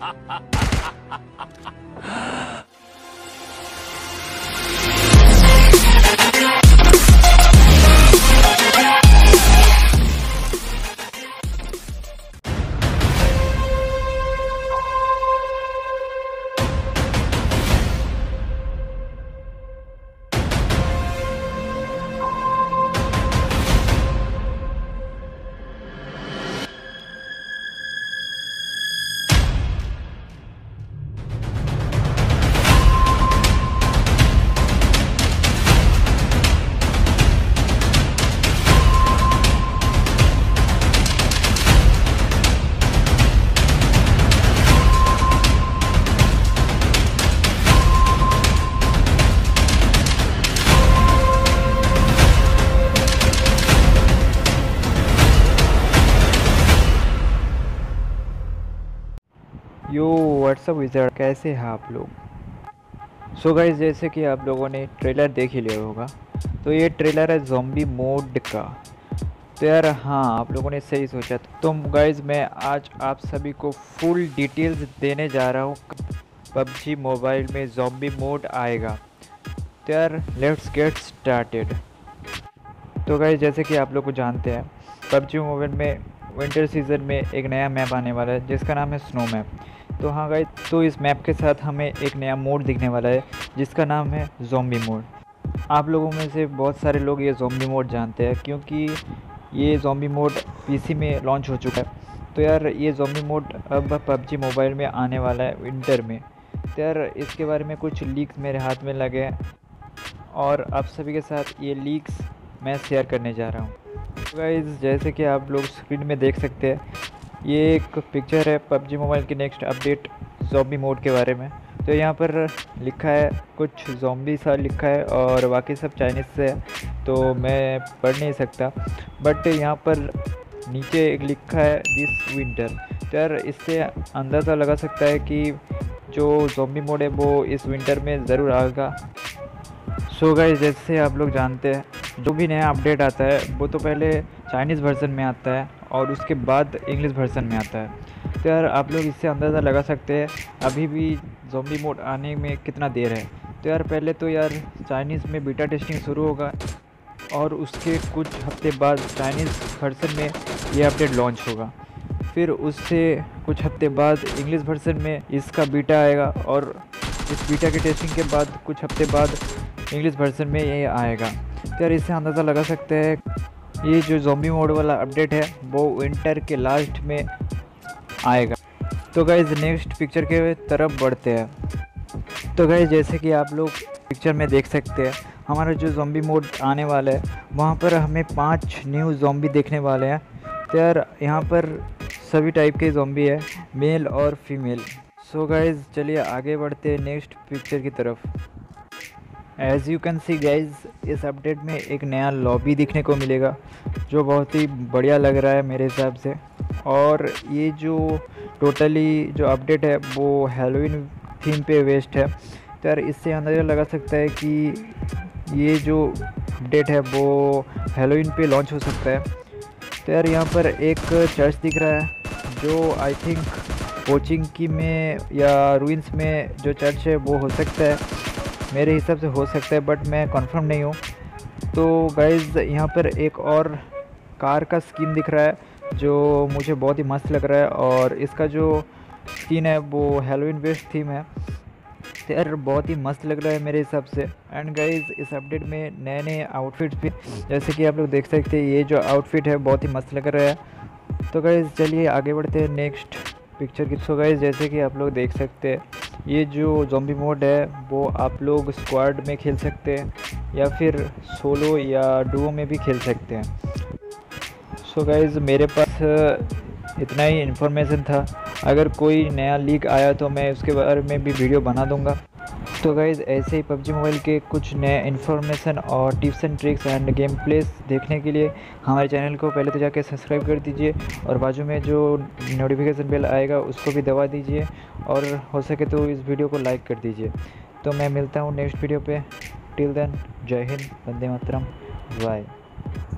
यो WhatsApp wizard, कैसे हैं आप लोग। सो गाइस, जैसे कि आप लोगों ने ट्रेलर देख ही लिया होगा, तो ये ट्रेलर है ज़ॉम्बी मोड का। तो यार हाँ, आप लोगों ने सही सोचा। तो गाइस, मैं आज आप सभी को फुल डिटेल्स देने जा रहा हूँ। पबजी मोबाइल में ज़ॉम्बी मोड आएगा। तो यार लेट्स गेट स्टार्टेड। तो गाइस, जैसे कि आप लोग को जानते हैं, पबजी मोबाइल में विंटर सीज़न में एक नया मैप आने वाला है जिसका नाम है स्नो मैप। तो हाँ गाइस, तो इस मैप के साथ हमें एक नया मोड दिखने वाला है जिसका नाम है ज़ॉम्बी मोड। आप लोगों में से बहुत सारे लोग ये ज़ॉम्बी मोड जानते हैं क्योंकि ये ज़ॉम्बी मोड पीसी में लॉन्च हो चुका है। तो यार ये ज़ॉम्बी मोड अब पबजी मोबाइल में आने वाला है विंटर में। तो यार इसके बारे में कुछ लीक्स मेरे हाथ में लगे हैं और आप सभी के साथ ये लीक्स मैं शेयर करने जा रहा हूँ। तो गाइस, जैसे कि आप लोग स्क्रीन में देख सकते हैं, ये एक पिक्चर है पबजी मोबाइल की नेक्स्ट अपडेट ज़ॉम्बी मोड के बारे में। तो यहाँ पर लिखा है कुछ ज़ॉम्बी सा लिखा है और बाकी सब चाइनीज़ से है, तो मैं पढ़ नहीं सकता। बट यहाँ पर नीचे एक लिखा है दिस विंटर। तो यार इससे अंदाज़ा लगा सकता है कि जो ज़ॉम्बी मोड है वो इस विंटर में ज़रूर आएगा। सो गाइस, जैसे आप लोग जानते हैं, जो भी नया अपडेट आता है वो तो पहले चाइनीज़ वर्जन में आता है और उसके बाद इंग्लिश वर्जन में आता है। तो यार आप लोग इससे अंदाज़ा लगा सकते हैं अभी भी ज़ॉम्बी मोड आने में कितना देर है। तो यार पहले तो यार चाइनीज़ में बीटा टेस्टिंग शुरू होगा और उसके कुछ हफ्ते बाद चाइनीज़ वर्जन में ये अपडेट लॉन्च होगा। फिर उससे कुछ हफ्ते बाद इंग्लिश वर्जन में इसका बीटा आएगा और इस बीटा के टेस्टिंग के बाद कुछ हफ्ते बाद इंग्लिश वर्जन में ये आएगा। तो यार इससे अंदाज़ा लगा सकते हैं ये जो ज़ॉम्बी मोड वाला अपडेट है वो विंटर के लास्ट में आएगा। तो गाइज़, नेक्स्ट पिक्चर के तरफ बढ़ते हैं। तो गाइज़, जैसे कि आप लोग पिक्चर में देख सकते हैं, हमारा जो ज़ॉम्बी मोड आने वाला है वहाँ पर हमें 5 न्यू ज़ॉम्बी देखने वाले हैं। तो यार यहाँ पर सभी टाइप के ज़ॉम्बी है, मेल और फीमेल। सो गाइज़, चलिए आगे बढ़ते हैं नेक्स्ट पिक्चर की तरफ। As you can see guys, इस अपडेट में एक नया लॉबी दिखने को मिलेगा जो बहुत ही बढ़िया लग रहा है मेरे हिसाब से। और ये जो टोटली जो अपडेट है वो हैलोवीन थीम पे बेस्ड है। तो यार इससे अंदाज़ा लगा सकता है कि ये जो अपडेट है वो हैलोवीन पे लॉन्च हो सकता है। तो यार यहाँ पर एक चर्च दिख रहा है जो आई थिंक कोचिंग की में या रूइंस में जो चर्च है वो हो सकता है, मेरे हिसाब से हो सकता है, बट मैं कंफर्म नहीं हूँ। तो गाइज़, यहाँ पर एक और कार का स्किन दिख रहा है जो मुझे बहुत ही मस्त लग रहा है और इसका जो स्किन है वो हैलोवीन बेस्ड थीम है। तो यार बहुत ही मस्त लग रहा है मेरे हिसाब से। एंड गाइज़, इस अपडेट में नए नए आउटफिट्स भी, जैसे कि आप लोग देख सकते हैं, ये जो आउटफिट है बहुत ही मस्त लग रहा है। तो गाइज़ चलिए आगे बढ़ते हैं नेक्स्ट पिक्चर की। सो गाइज़, जैसे कि आप लोग देख सकते हैं, ये जो ज़ॉम्बी मोड है वो आप लोग स्क्वाड में खेल सकते हैं या फिर सोलो या डुओ में भी खेल सकते हैं। सो गाइज़, मेरे पास इतना ही इन्फॉर्मेशन था। अगर कोई नया लीक आया तो मैं उसके बारे में भी वीडियो बना दूंगा। तो गाइज़, ऐसे ही पबजी मोबाइल के कुछ नए इन्फॉर्मेशन और tips and tricks and game plays देखने के लिए हमारे चैनल को पहले तो जाके सब्सक्राइब कर दीजिए और बाजू में जो नोटिफिकेशन बेल आएगा उसको भी दबा दीजिए और हो सके तो इस वीडियो को लाइक कर दीजिए। तो मैं मिलता हूँ नेक्स्ट वीडियो पे। टिल देन, जय हिंद, वंदे मातरम, बाय।